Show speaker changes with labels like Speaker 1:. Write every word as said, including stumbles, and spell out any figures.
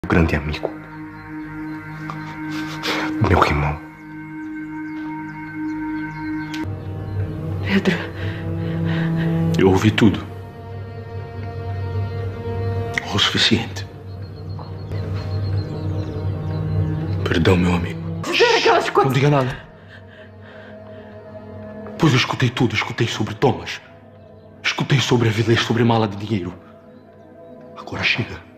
Speaker 1: meu grande amigo, meu irmão.
Speaker 2: Pedro.
Speaker 1: Eu ouvi tudo. O suficiente. Perdão, meu amigo.
Speaker 2: Dizer aquelas coisas.
Speaker 1: Não diga nada. Pois eu escutei tudo. Escutei sobre Thomas. Escutei sobre a vida e sobre a mala de dinheiro. Agora chega.